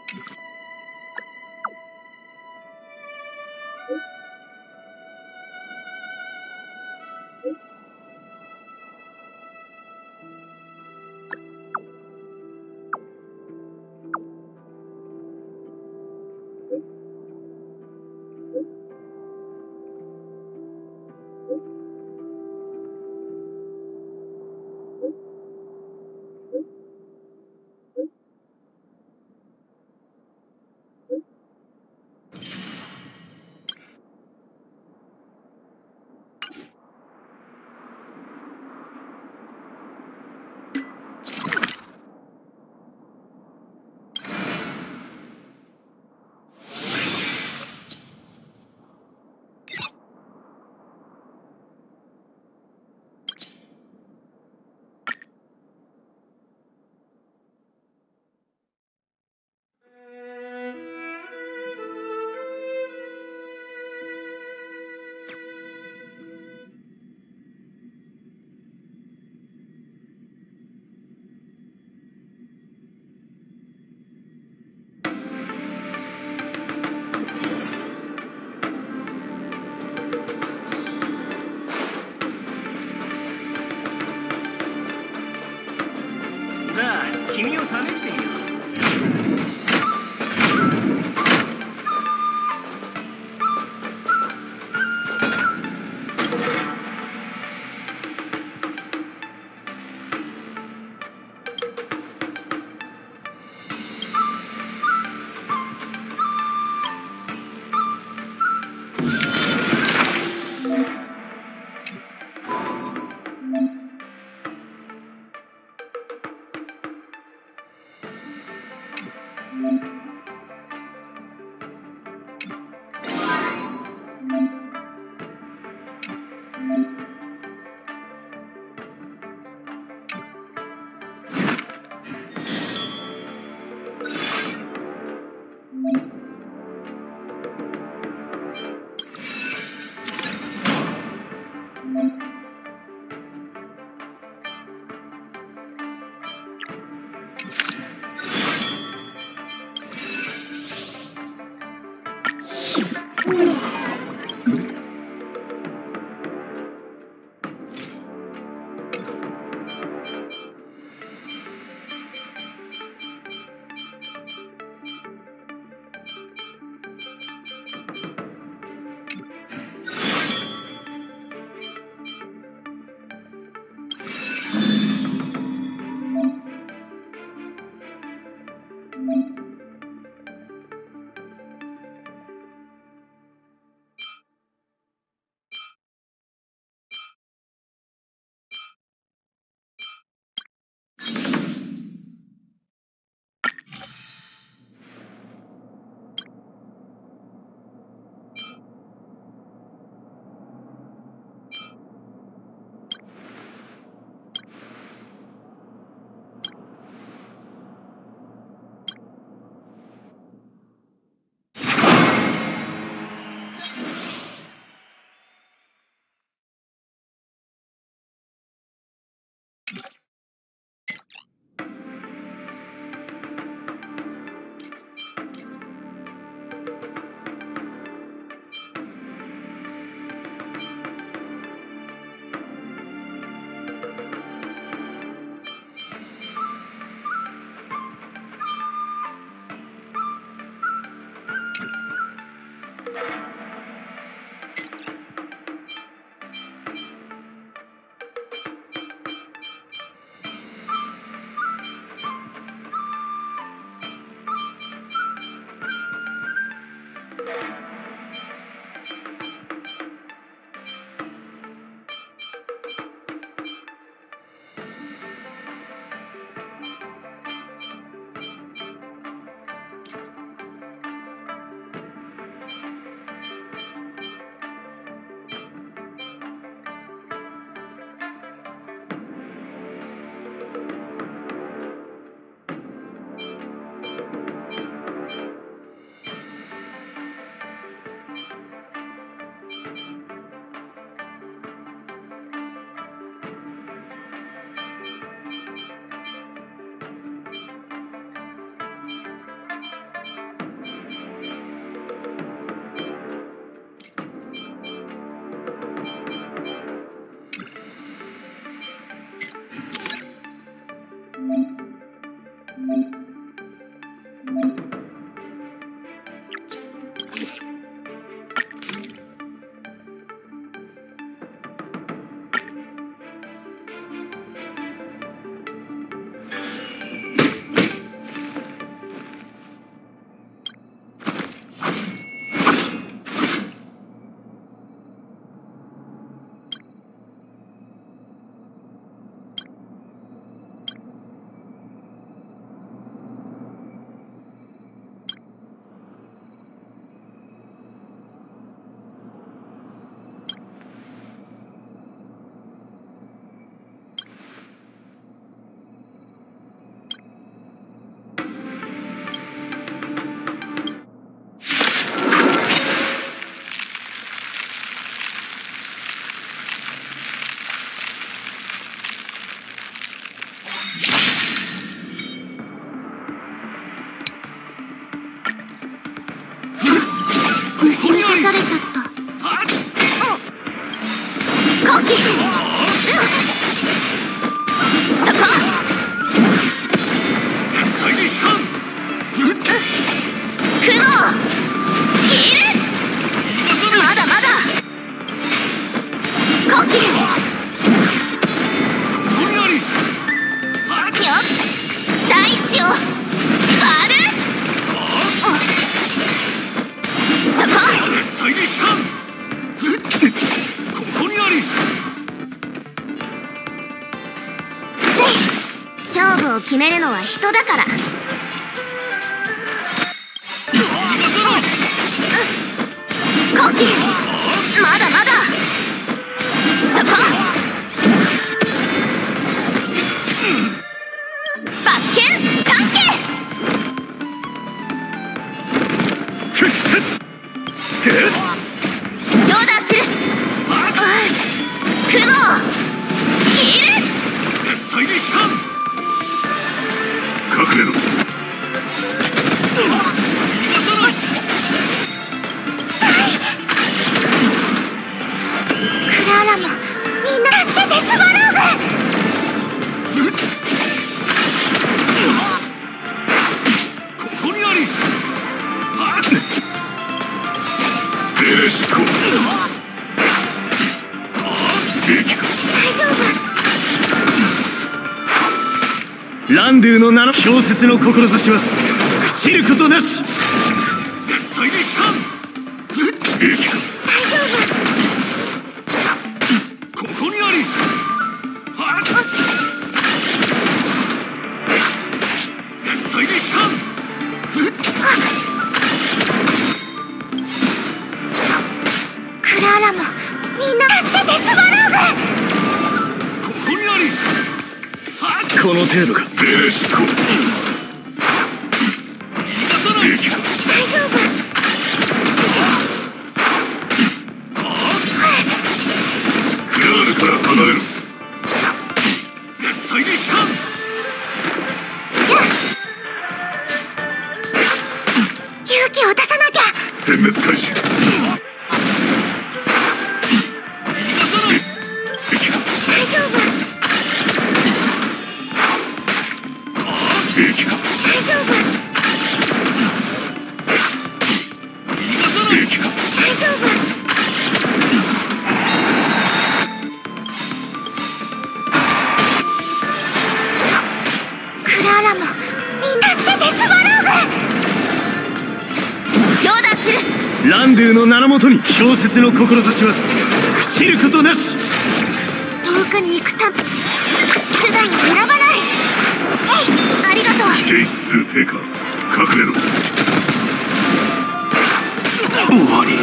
じゃあ君を試してみよう。 されちゃった。コキ、そこ。雲切る。まだまだ。コキ、よっ、大地を割る。そこ。勝負を決めるのは人だから。コキ、まだまだ。そこ。バッケン三景。両断する。雲切る。 隠れろ。 クララもみんな助けてスワローグ。 ここにあり。ベレシコ。兵器か。 大丈夫。 ランドゥの名の氷雪の志は朽ちることなし。 絶対にいかん。兵器か。 大丈夫。 ここにあり。絶対にいかん。 クララもみんな助けてスワローグ。 ここにあり。 この程度か。 ベレシコ。兵器か。 大丈夫。 クラールから離れろ。絶対にいかん。 勇気を出さなきゃ。 殲滅開始。兵器か。 大丈夫。 兵器か。 大丈夫。 兵器か。 大丈夫。クララもみんな助けてスワローグ。両断する。 ランドゥの名のもとに氷雪の志は朽ちることなし。 遠くに行くため手段を選ばない。ありがとう。 危険指数低下。隠れろ。終わり。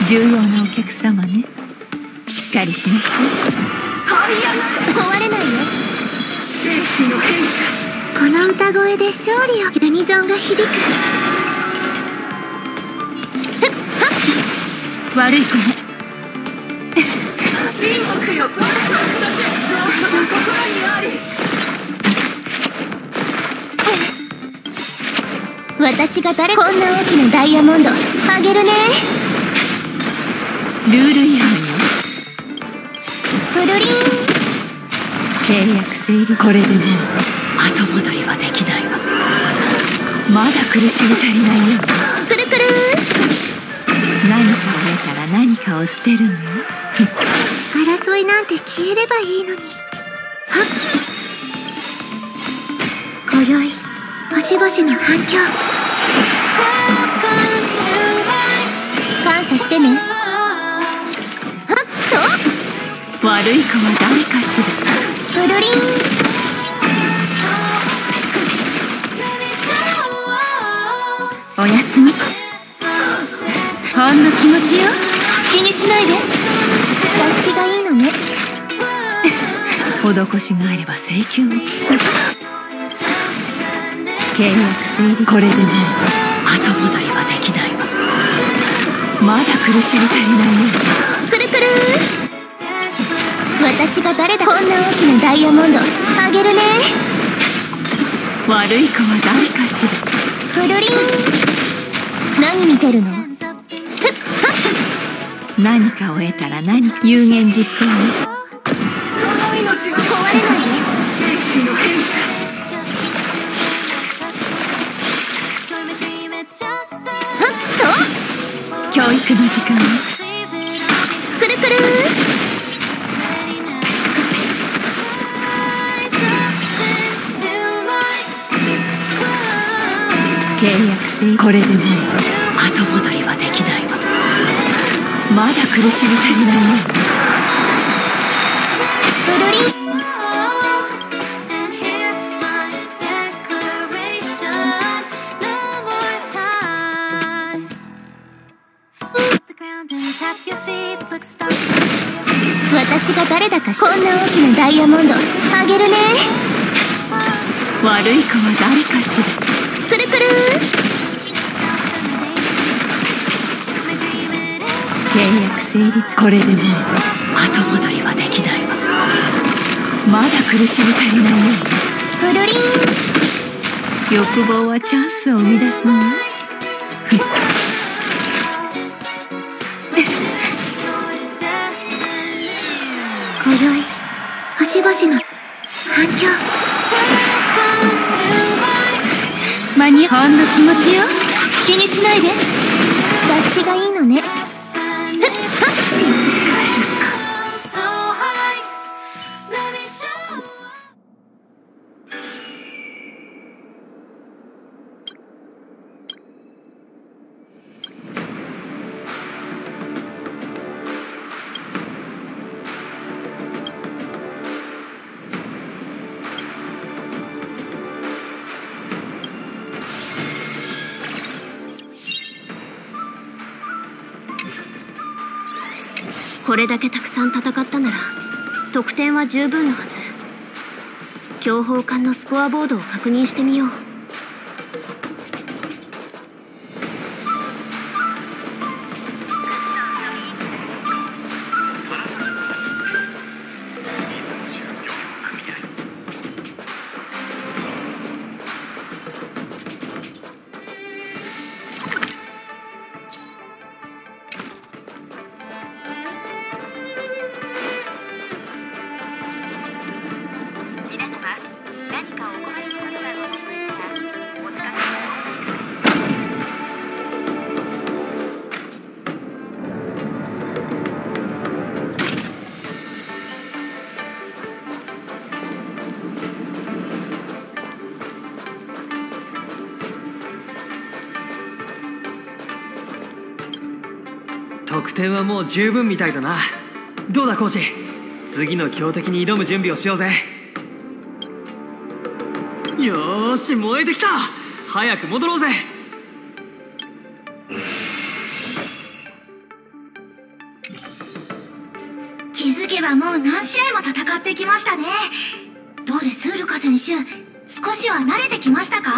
重要なお客様ね。しっかりしなさい。 壊れないよ。 生死の変この歌声で勝利を。ユニゾンが響く。 悪い子ね。 私がこんな大きなダイヤモンドあげるね。 ルール違反よ。 くるりん。 契約成立。これでもう後戻りはできないわ。まだ苦しみ足りないよ。 くるくる。 何かを得たら何かを捨てるのよ。 争いなんて消えればいいのに。はっ。今宵星々の反響。感謝してね。はっと。 悪い子は誰かしら。 くるりん。 おやすみ。ほんの気持ちよ。気にしないで。 察しがいいのね。 施しがあれば請求も。契約成立。これでもう後戻りはできないわ。まだ苦しみ足りないよ。 くるくる。私が誰だ。こんな大きなダイヤモンドあげるね。 悪い子は誰かしら。 くるりん。何見てるの。 何かを得たら何か。有言実行ね。 壊れないで。 生死の変化。教育の時間ね。 くるくる。 契約成立。これでもう後戻りはできないわ。まだ苦しみ足りないよ。 くるりん。私が誰だか。こんな大きなダイヤモンドあげるね。 悪い子は誰かしら。 くるくる。 契約成立。これでもう後戻りはできないわ。まだ苦しみ足りないよ。 くるりん。 欲望はチャンスを生み出すのよ。 今宵星々の反響。 間にほんの気持ちよ。気にしないで。 察しがいいのね。 これだけたくさん戦ったなら得点は十分なはず。強砲艦のスコアボードを確認してみよう。 得点はもう十分みたいだな。どうだコーチ、次の強敵に挑む準備をしようぜ。よーし、燃えてきた。早く戻ろうぜ。 づけばもう何試合も戦ってきましたね。どうですルカ選手、少しは慣れてきましたか？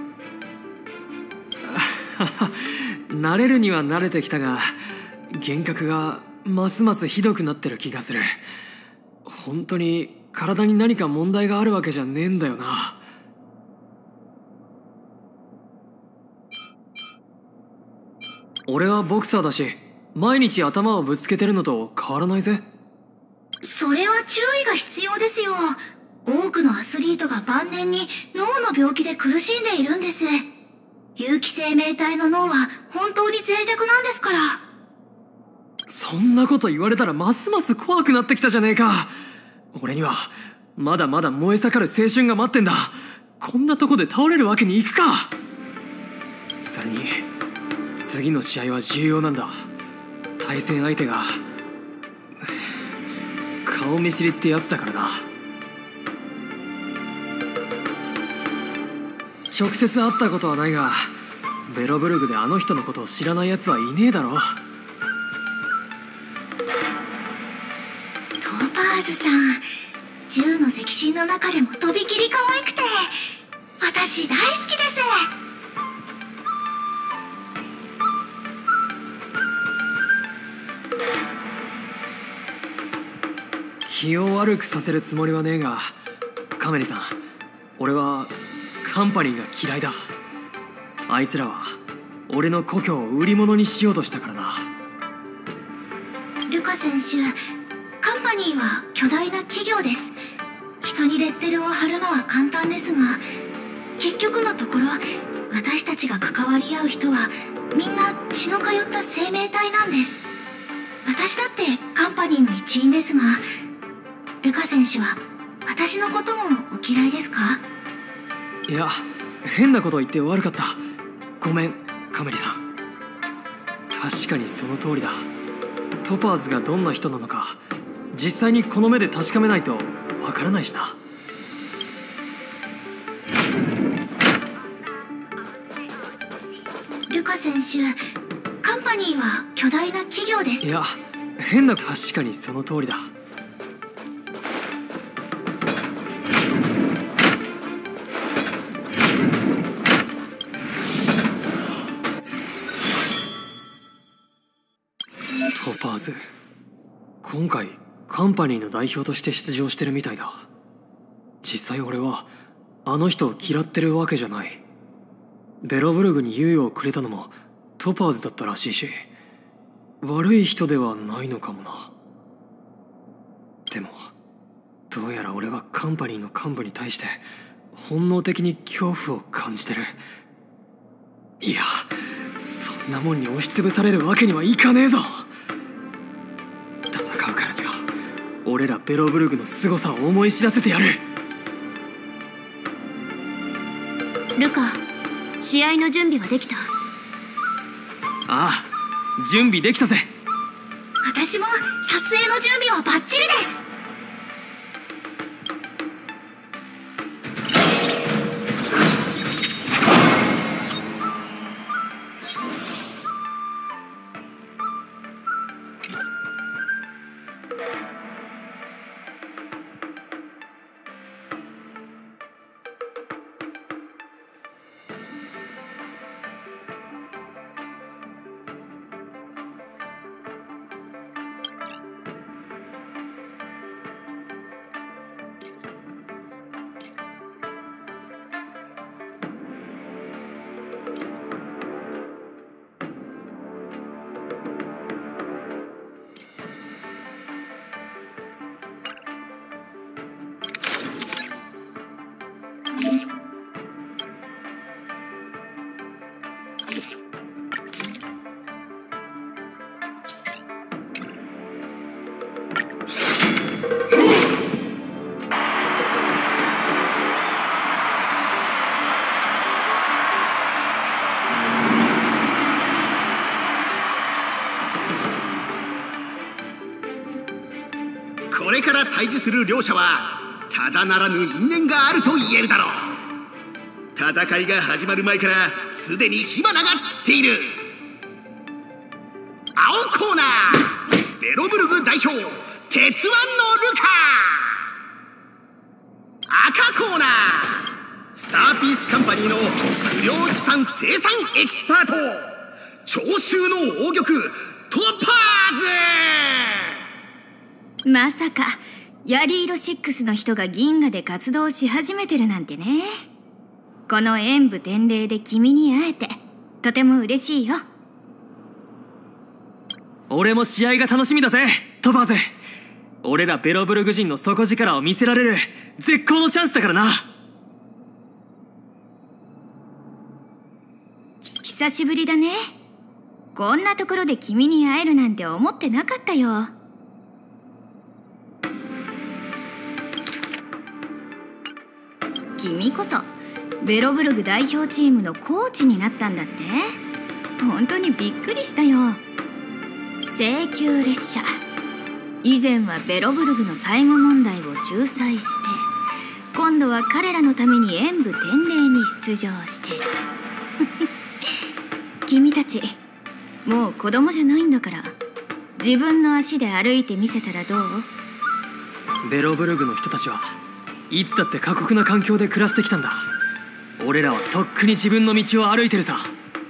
慣れるには慣れてきたが、幻覚がますますひどくなってる気がする。本当に体に何か問題があるわけじゃねえんだよな。俺はボクサーだし、毎日頭をぶつけてるのと変わらないぜ。 それは注意が必要ですよ。多くのアスリートが晩年に脳の病気で苦しんでいるんです。有機生命体の脳は本当に脆弱なんですから。 そんなこと言われたらますます怖くなってきたじゃねえか。俺にはまだまだ燃え盛る青春が待ってんだ。こんなとこで倒れるわけにいくか。それに次の試合は重要なんだ。対戦相手が顔見知りってやつだからな。直接会ったことはないが、ベロブルグであの人のことを知らないやつはいねえだろ。 トパーズさん、銃の赤心の中でもとびきり可愛くて私大好きです。 気を悪くさせるつもりはねえが、カメリさん、俺はカンパニーが嫌いだ。あいつらは俺の故郷を売り物にしようとしたからな。 ルカ選手、カンパニーは巨大な企業です。人にレッテルを貼るのは簡単ですが、結局のところ私たちが関わり合う人はみんな血の通った生命体なんです。私だってカンパニーの一員ですが、ルカ選手は私のこともお嫌いですか？ いや、変なこと言って悪かった。ごめんカメリさん。確かにその通りだ。トパーズがどんな人なのか実際にこの目で確かめないとわからないしな。 ルカ選手、カンパニーは巨大な企業です。 いや、変な、確かにその通りだ。トパーズ、今回カンパニーの代表として出場してるみたいだ。実際俺はあの人を嫌ってるわけじゃない。ベロブルグに猶予をくれたのもトパーズだったらしいし、悪い人ではないのかもな。でもどうやら俺はカンパニーの幹部に対して本能的に恐怖を感じてる。いや、そんなもんに押しつぶされるわけにはいかねえぞ。戦うからには俺らベロブルグの凄さを思い知らせてやる。 ルカ、試合の準備はできた？ ああ、準備できたぜ。 私も撮影の準備はバッチリです。 これから対峙する両者はただならぬ因縁があると言えるだろう。戦いが始まる前からすでに火花が散っている。青コーナー、ベロブルグ代表鉄腕のルカ。赤コーナー、スターピースカンパニーの不良資産生産エキスパート、長州の王玉トパーズ。 まさかヤリーロ6の人が銀河で活動し始めてるなんてね。この演武天霊で君に会えてとても嬉しいよ。 俺も試合が楽しみだぜトパーズ。俺らベロブルグ人の底力を見せられる絶好のチャンスだからな。 久しぶりだね。こんなところで君に会えるなんて思ってなかったよ。君こそベロブルグ代表チームのコーチになったんだって。本当にびっくりしたよ。請求列車、以前はベロブルグの債務問題を仲裁して、今度は彼らのために演武天霊に出場している。君たちもう子供じゃないんだから、自分の足で歩いてみせたらどう？ ベロブルグの人たちはいつだって過酷な環境で暮らしてきたんだ。俺らはとっくに自分の道を歩いてるさ。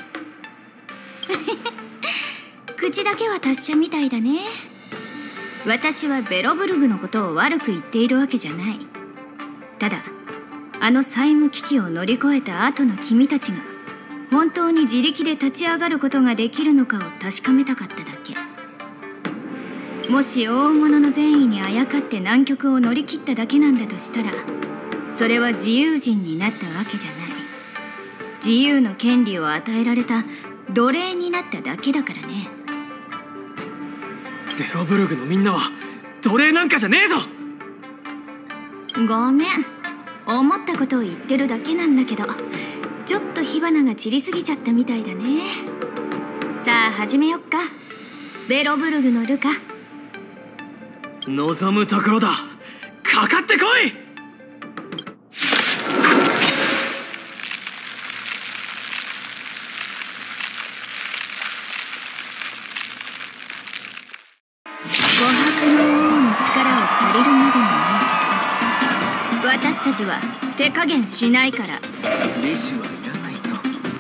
口だけは達者みたいだね。私はベロブルグのことを悪く言っているわけじゃない。ただあの債務危機を乗り越えた後の君たちが本当に自力で立ち上がることができるのかを確かめたかっただけ。もし大物の善意にあやかって難局を乗り切っただけなんだとしたら、それは自由人になったわけじゃない。自由の権利を与えられた奴隷になっただけだからね。 ベロブルグのみんなは奴隷なんかじゃねえぞ。 ごめん、思ったことを言ってるだけなんだけど、ちょっと火花が散りすぎちゃったみたいだね。さあ始めよっか。ベロブルグのルカ、 望むところだ。かかってこい。 琥珀の王の力を借りるまでもないけど、私たちは手加減しないから。 利子はいらないと。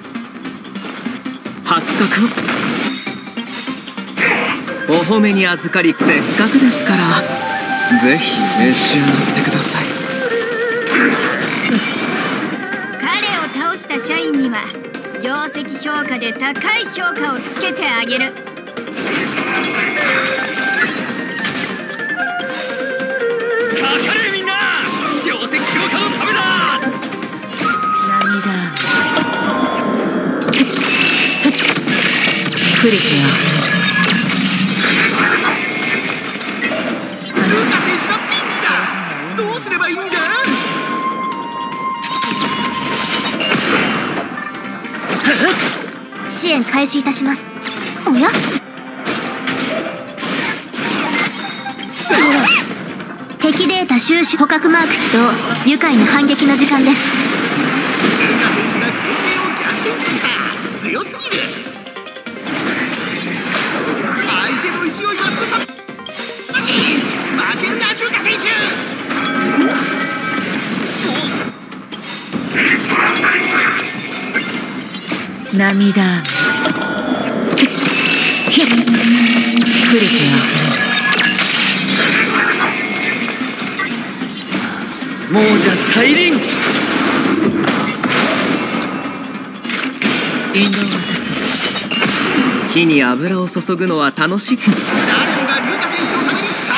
発覚をお褒めに預かり、せっかくですからぜひ召し上がってください。 彼を倒した社員には業績評価で高い評価をつけてあげる。 かかれみんな、業績評価のためだ。 プリティアルカ選手がピンチだ。どうすればいいんだ？ 支援開始いたします。おや？敵データ収集捕獲マーク起動。愉快な反撃の時間です。 ルカ選手が形勢を逆転するか。強すぎる。相手の勢いはすさまじい。負けるなルカ選手。 涙ヒップリティア亡者再臨。 引導を渡す。 火に油を注ぐのは楽しい。 誰もがルカ選手のために叫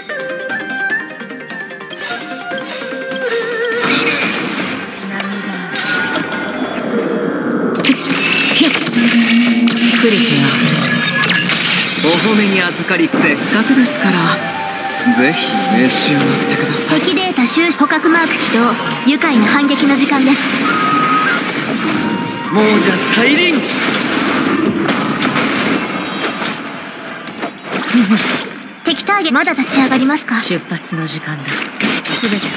プリティアお褒めに預かり、せっかくですからぜひ召し上がってください。 敵データ収集捕獲マーク起動。愉快な反撃の時間です。 亡者再臨。 敵ターゲットまだ立ち上がりますか？ 出発の時間だ。すべて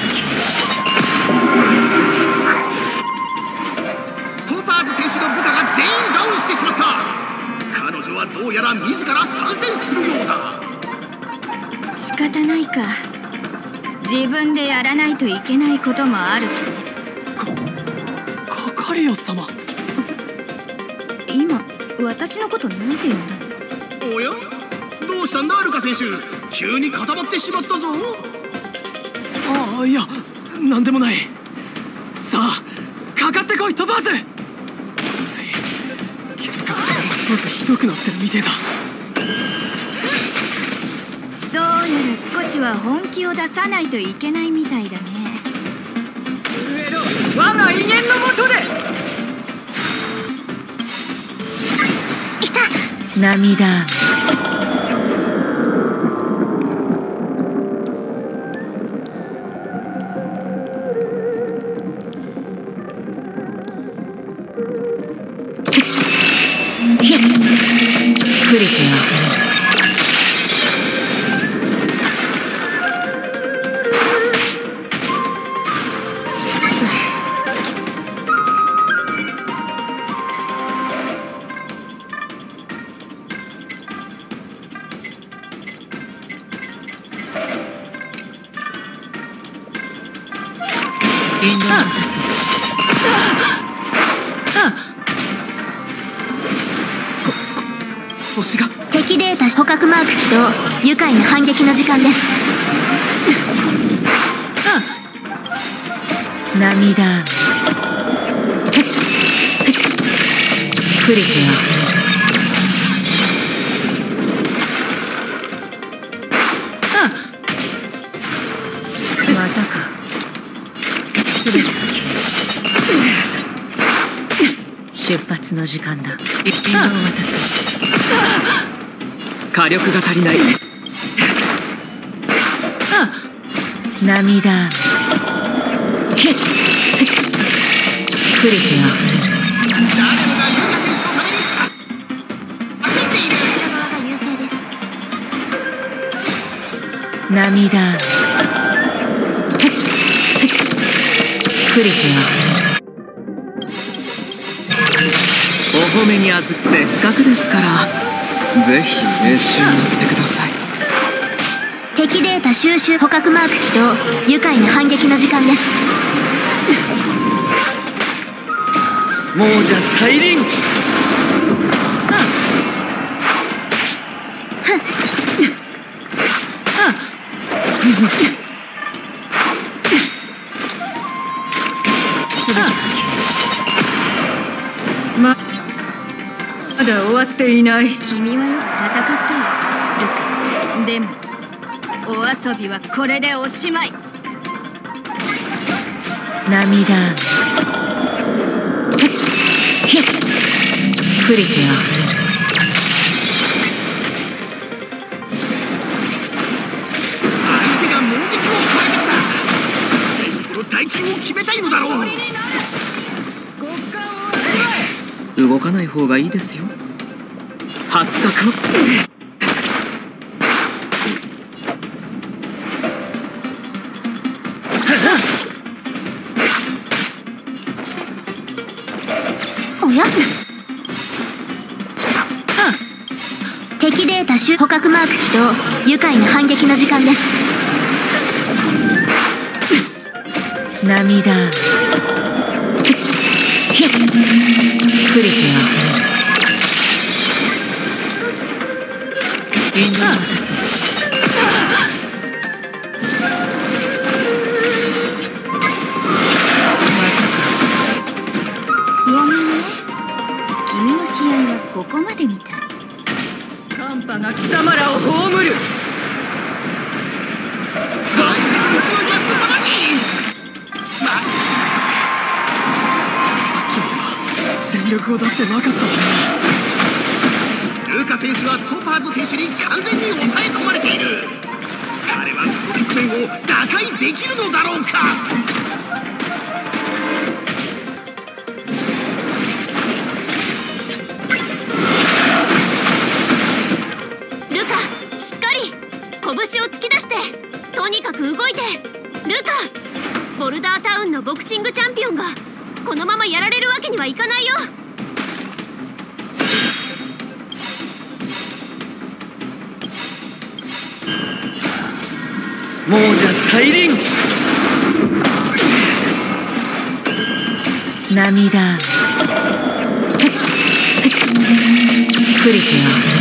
トパーズ選手の部下が全員ダウンしてしまった。彼女はどうやら自ら参戦するようだ。 仕方ないか。自分でやらないといけないこともあるしね。 カカリオス様。 今私のことなんて呼んだの？ おや、どうしたんだルカ選手、急に固まってしまったぞ。 ああ、いやなんでもない。さあかかってこいトパーズ。結果ますますひどくなってるみてえだ。 どうやら少しは本気を出さないといけないみたいだね。 我が威厳のもとで。 いた。 涙。クリティ星が。 敵データ捕獲マーク起動。愉快な反撃の時間です。 涙。クリティまたか。すべて出発の時間だ。一点を渡す。 火力が足りない。 涙。クリティあふれる。 誰もがルカ選手のために叫んでいる。 涙。クリティあふれる。 お褒めにあずせっかくですからぜひ召し上がってください。 敵データ収集捕獲マーク起動。愉快な反撃の時間です。 亡者再臨。 まだ終わっていない。 君はよく戦ったよルカ。でもお遊びはこれでおしまい。 涙。クリティあふれる。 相手が猛撃を加えてきた。この大金を決めたいのだろう。 動かない方がいいですよ。発覚を。 おや？敵データ捕獲マーク起動。愉快な反撃の時間です。 涙。クリティあふれる。援護を渡す。 ごめんね。君の試合はここまでみたい。 寒波が貴様らを葬る。 全力を出してなかったんだ。 ルカ選手はトパーズ選手に完全に抑え込まれている。彼はこの局面を打開できるのだろうか。 ルカ、しっかり拳を突き出して、とにかく動いて。ルカ、ボルダータウンのボクシングチャンピオンがこのままやられるわけにはいかないよ。 亡者再臨。 涙クリテ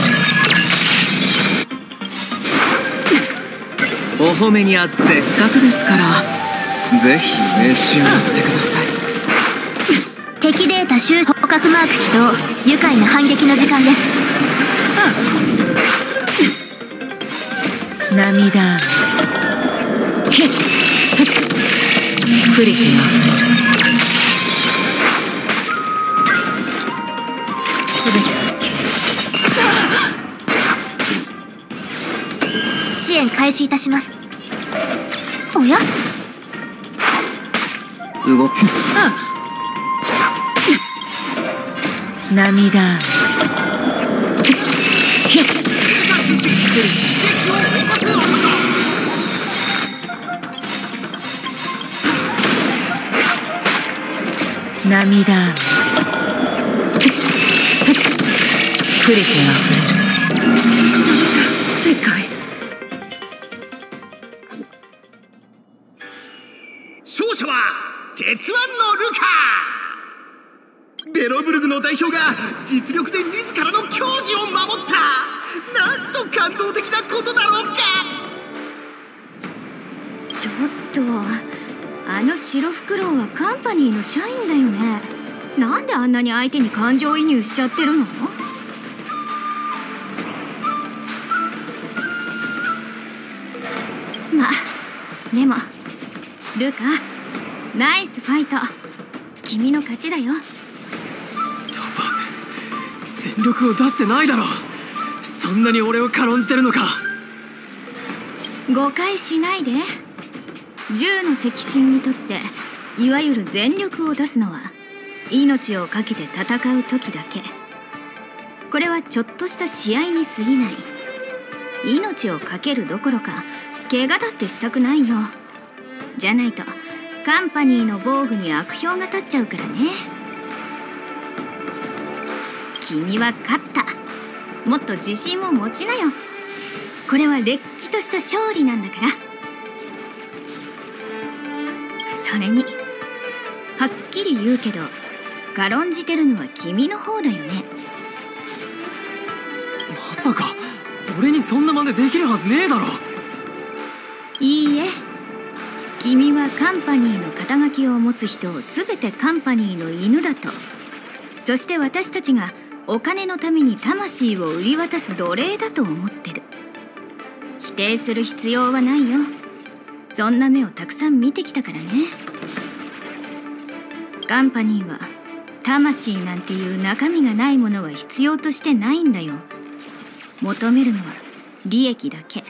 お褒めにあずせっかくですからぜひ召し上がってください。 敵データ集捕獲マーク起動。愉快な反撃の時間です。 涙クリテ支援開始いたします。おや、 動く。 涙涙クリテあふれる世界。 勝者は鉄腕のルカ。ベロブルグの代表が実力で自らの矜持を守った。なんと感動的なことだろうか。 ちょっと、あの白フクロウはカンパニーの社員だよね。なんであんなに相手に感情移入しちゃってるの？まあでもルカ、ナイスファイト。君の勝ちだよ。 トパーズ、全力を出してないだろ。そんなに俺を軽んじてるのか。 誤解しないで。銃の赤心にとっていわゆる全力を出すのは命を懸けて戦う時だけ。これはちょっとした試合に過ぎない。命を懸けるどころか怪我だってしたくないよ。じゃないとカンパニーの防具に悪評が立っちゃうからね。君は勝った。もっと自信を持ちなよ。これはれっきとした勝利なんだから。それにはっきり言うけど軽んじてるのは君の方だよね。 まさか俺にそんな真似できるはずねえだろ。 いいえ、君はカンパニーの肩書きを持つ人を全てカンパニーの犬だと。そして私たちがお金のために魂を売り渡す奴隷だと思ってる。否定する必要はないよ。そんな目をたくさん見てきたからね。カンパニーは魂なんていう中身がないものは必要としてないんだよ。求めるのは利益だけ。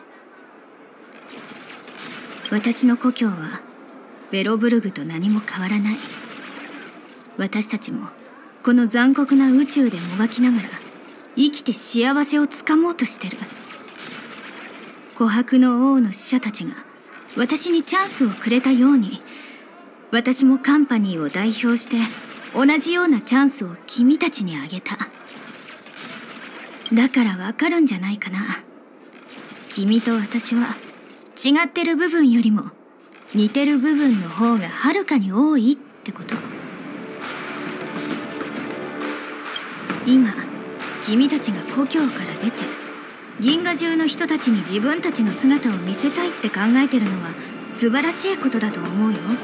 私の故郷はベロブルグと何も変わらない。私たちもこの残酷な宇宙でもがきながら生きて幸せをつかもうとしてる。琥珀の王の使者たちが私にチャンスをくれたように、私もカンパニーを代表して同じようなチャンスを君たちにあげた。だからわかるんじゃないかな。君と私は違ってる部分よりも似てる部分の方がはるかに多いってこと。今君たちが故郷から出て銀河中の人たちに自分たちの姿を見せたいって考えてるのは素晴らしいことだと思うよ。でも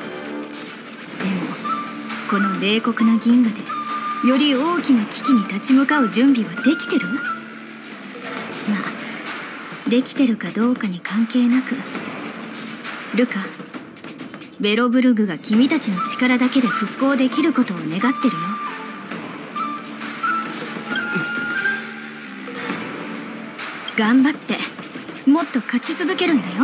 この冷酷な銀河でより大きな危機に立ち向かう準備はできてる？まあできてるかどうかに関係なく、ルカ、ベロブルグが君たちの力だけで復興できることを願ってるよ。頑張ってもっと勝ち続けるんだよ。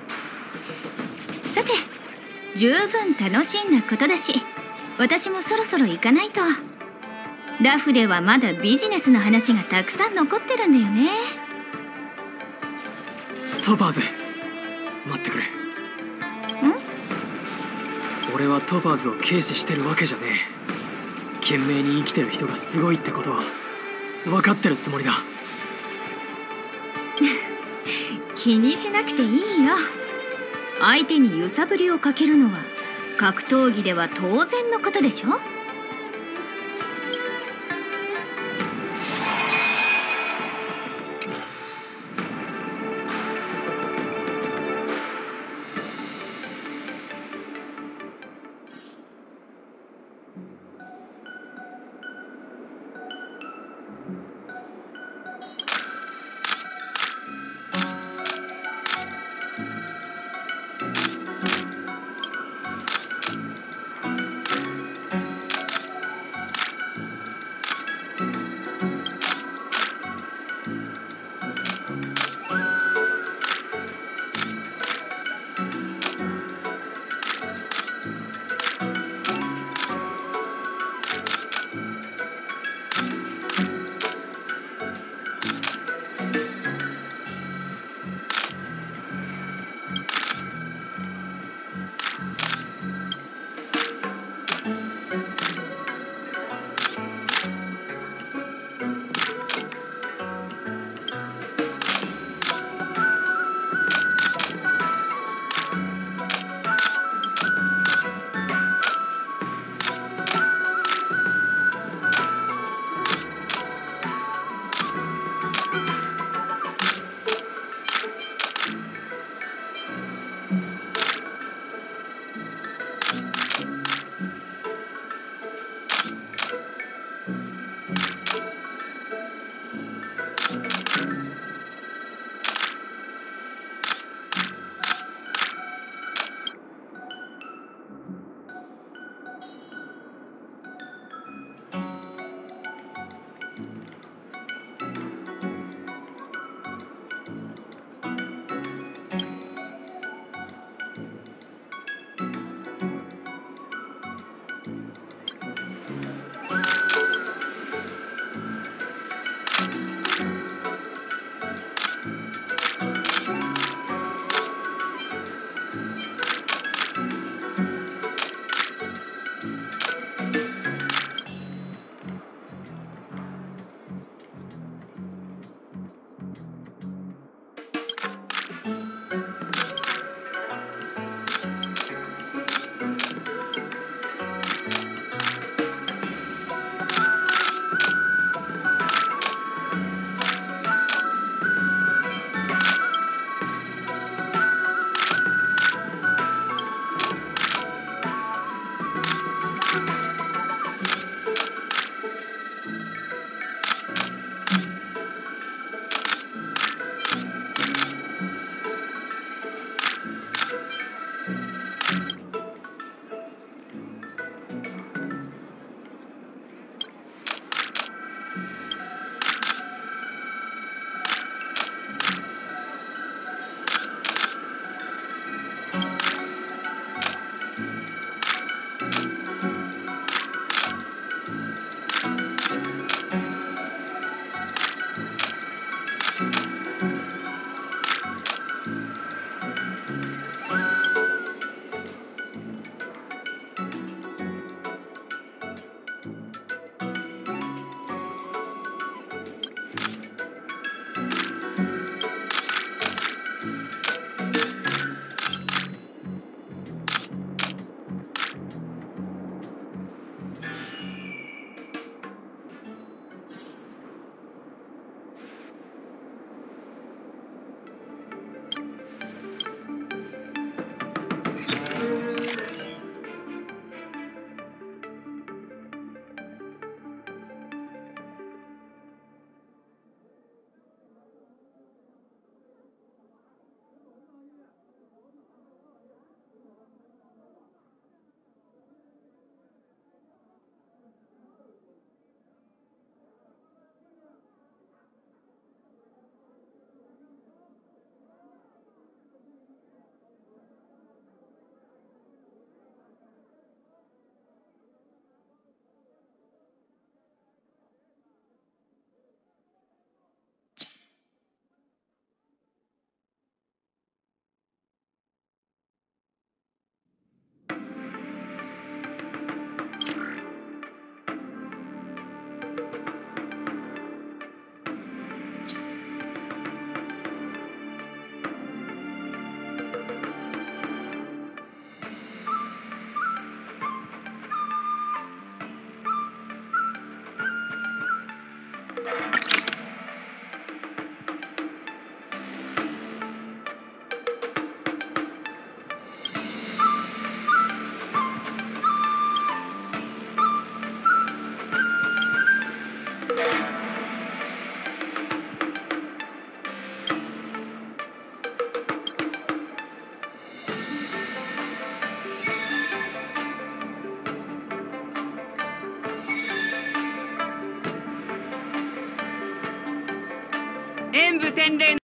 さて、十分楽しんだことだし、私もそろそろ行かないと。ラフではまだビジネスの話がたくさん残ってるんだよね。 トパーズ、待ってくれ。俺はトパーズを軽視してるわけじゃねえ。懸命に生きてる人がすごいってことは分かってるつもりだ。 気にしなくていいよ。 相手に揺さぶりをかけるのは格闘技では当然のことでしょ。 演武天霊